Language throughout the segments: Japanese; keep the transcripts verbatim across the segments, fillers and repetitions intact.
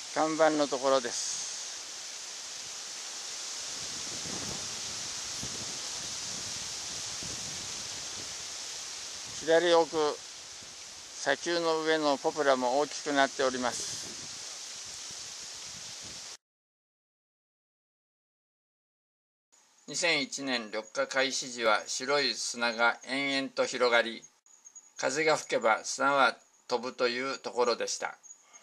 看板のところです。左奥、砂丘の上のポプラも大きくなっております。にせんいちねん緑化開始時は白い砂が延々と広がり、風が吹けば砂は飛ぶというところでした。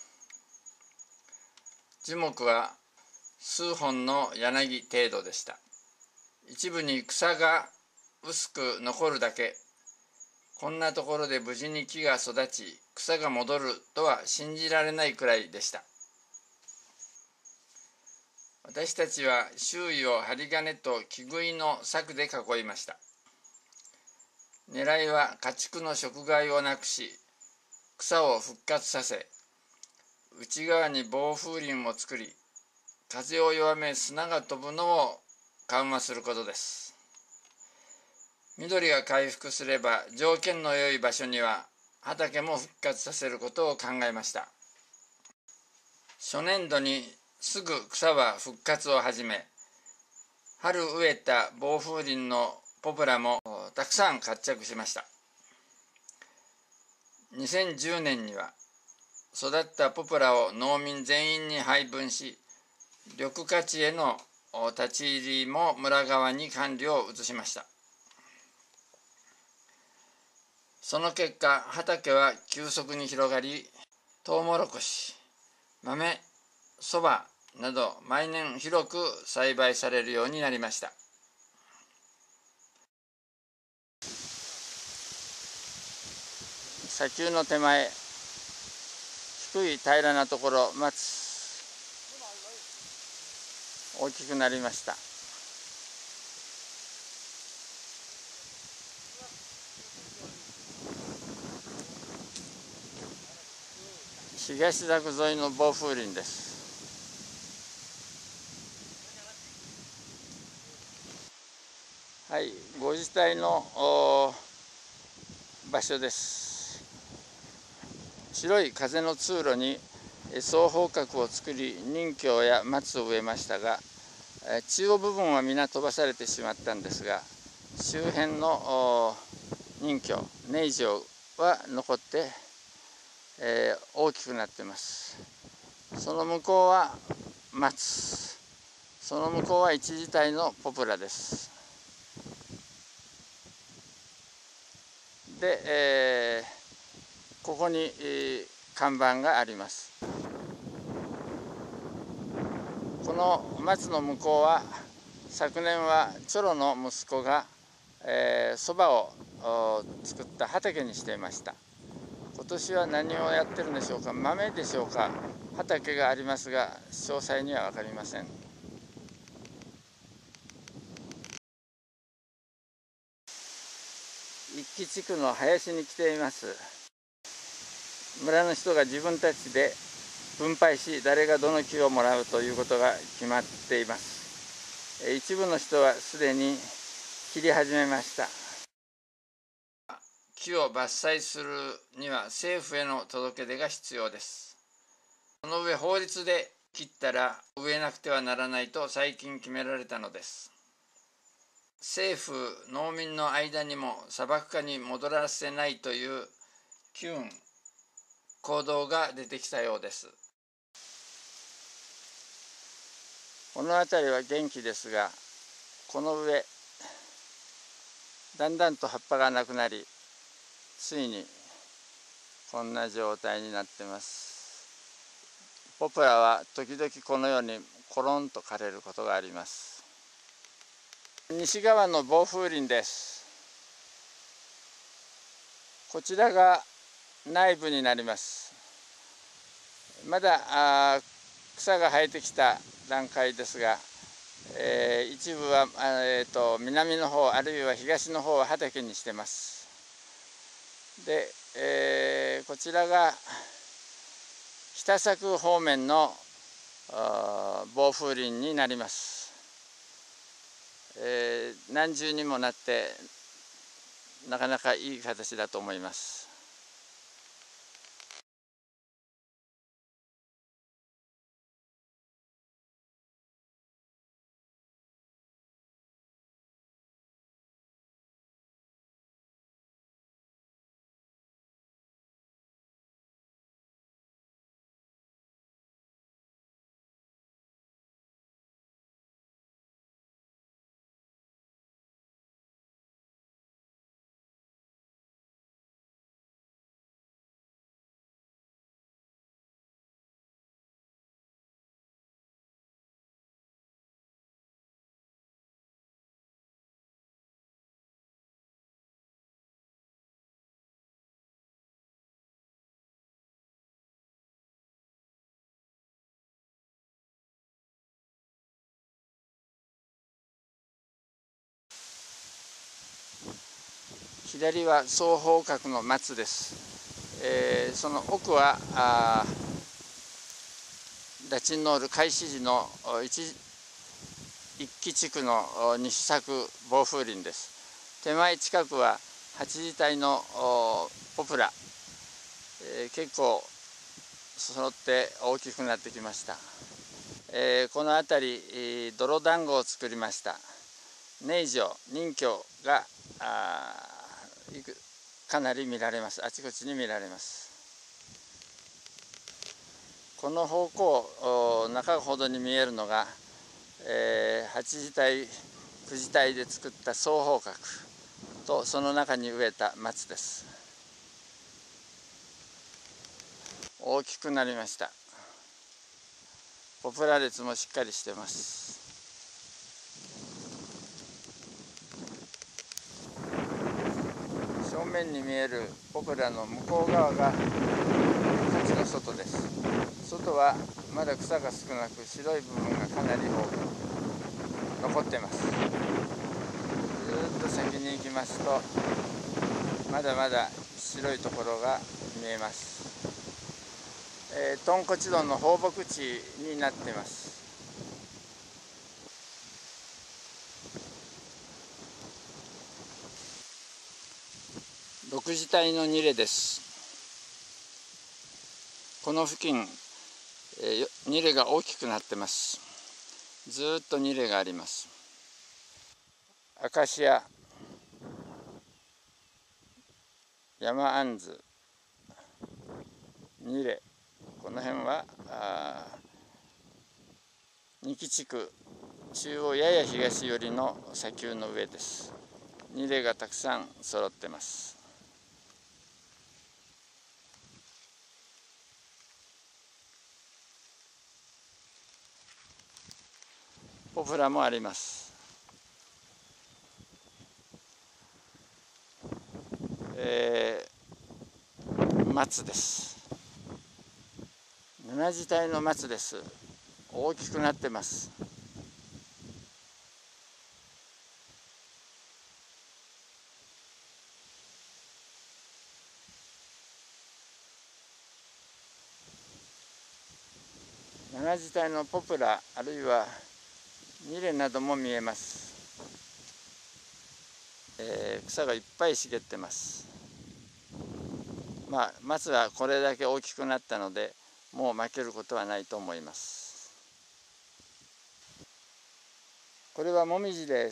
樹木は数本の柳程度でした。一部に草が薄く残るだけ。こんなところで無事に木が育ち、草が戻るとは信じられないくらいでした。私たちは周囲を針金と木杭の柵で囲いました。狙いは家畜の食害をなくし、草を復活させ、内側に防風林を作り、風を弱め砂が飛ぶのを緩和することです。緑が回復すれば条件の良い場所には畑も復活させることを考えました。初年度にすぐ草は復活を始め、春植えた防風林のポプラもたくさん活着しました。にせんじゅうねんには育ったポプラを農民全員に配分し、緑化地への立ち入りも村側に管理を移しました。その結果、畑は急速に広がり、トウモロコシ、豆、そばなど毎年広く栽培されるようになりました。砂丘の手前、低い平らなところ、松、大きくなりました。東柵沿いの防風林です。はい、ご自体の場所です。白い風の通路に双方角を作り、任侠や松を植えましたが、中央部分は皆飛ばされてしまったんですが、周辺の任侠、ネイジョは残って、えー、大きくなっています。その向こうは松、その向こうは一時体のポプラです。で、えー、ここに、えー、看板があります。この松の向こうは、昨年はチョロの息子がそば、えー、を作った畑にしていました。今年は何をやってるんでしょうか。豆でしょうか。畑がありますが、詳細には分かりません。一木地区の林に来ています。村の人が自分たちで分配し、誰がどの木をもらうということが決まっています。一部の人はすでに切り始めました。木を伐採するには政府への届け出が必要です。その上、法律で切ったら植えなくてはならないと最近決められたのです。政府、農民の間にも砂漠化に戻らせないという機運、行動が出てきたようです。この辺りは元気ですが、この上、だんだんと葉っぱがなくなり、ついにこんな状態になっています。ポプラは時々このようにコロンと枯れることがあります。西側の防風林です。こちらが内部になります。まだあ草が生えてきた段階ですが、えー、一部は、えー、と南の方あるいは東の方は畑にしてます。で、えー、こちらが北柵方面の防風林になります。えー、何重にもなってなかなかいい形だと思います。 左は双方角の松です。えー、その奥はあダチンノール開始時の一一期地区の西作防風林です。手前近くは八字体のポプラ、えー、結構揃って大きくなってきました。えー、この辺り、えー、泥団子を作りました。寧城、任郷があかなり見られます。あちこちに見られます。この方向中ほどに見えるのが、えー、八字体九字体で作った双方角とその中に植えた松です。大きくなりました。ポプラ列もしっかりしてます。正面に見えるポプラの向こう側が鉢の外です。外はまだ草が少なく白い部分がかなり多く残ってます。ずっと先に行きますとまだまだ白いところが見えます。えー、豚骨洞の放牧地になっています。六字体のニレです。この付近、えー、ニレが大きくなってます。ずーっとニレがあります。アカシア、山あんず、ニレ、この辺は二木地区中央やや東寄りの砂丘の上です。ニレがたくさん揃ってます。ポプラもあります。えー、松です。七字体の松です。大きくなってます。七字体のポプラあるいはニレなども見えます。えー、草がいっぱい茂ってます。まあ松はこれだけ大きくなったのでもう負けることはないと思います。これはもみじです。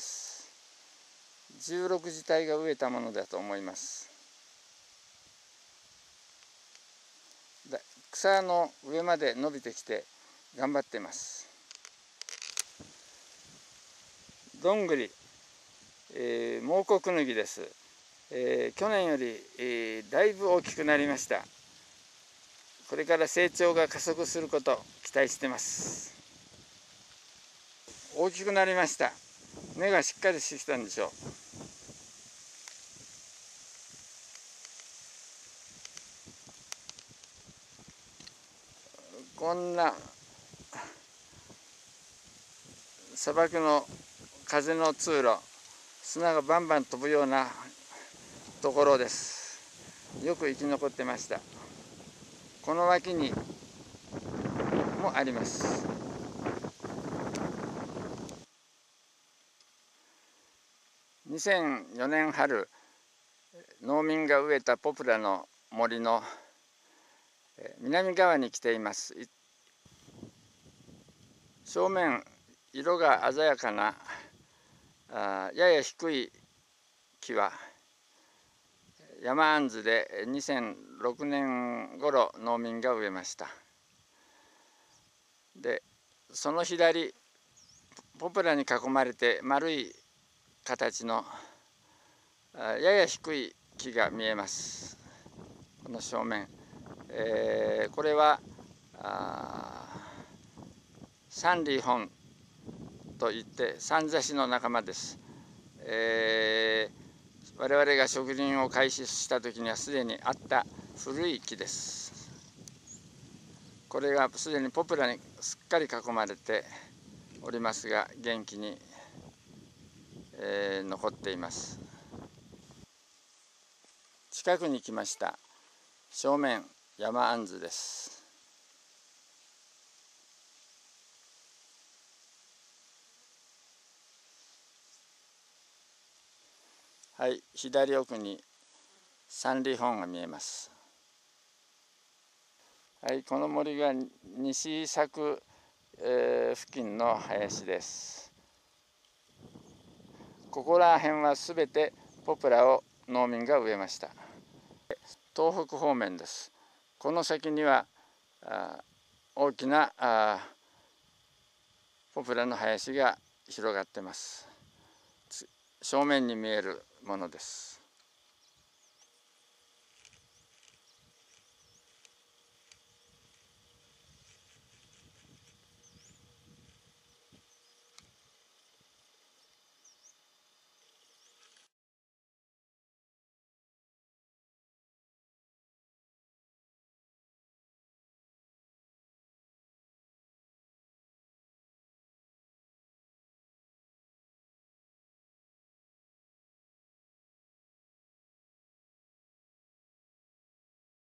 じゅうろくじ体が植えたものだと思います。草の上まで伸びてきて頑張ってます。どんぐり、えー、蒙古クヌギです。えー、去年より、えー、だいぶ大きくなりました。これから成長が加速することを期待してます。大きくなりました。根がしっかりしてきたんでしょう。こんな砂漠の風の通路、砂がバンバン飛ぶようなところです。よく生き残ってました。この脇にもあります。にせんよねん春、農民が植えたポプラの森の南側に来ています。正面色が鮮やかなあやや低い木は山あんずでにせんろくねん頃農民が植えました。でその左ポプラに囲まれて丸い形のやや低い木が見えます。この正面、えー、これは三里本といって三座子の仲間です。えー、我々が植林を開始した時にはすでにあった古い木です。これがすでにポプラにすっかり囲まれておりますが元気に、えー、残っています。 近くに来ました。正面山あんずです。はい、左奥に三里本が見えます。はい、この森が西佐久、えー、付近の林です。ここら辺はすべてポプラを農民が植えました。東北方面です。この先にはあ大きなあポプラの林が広がっています。正面に見えるものです。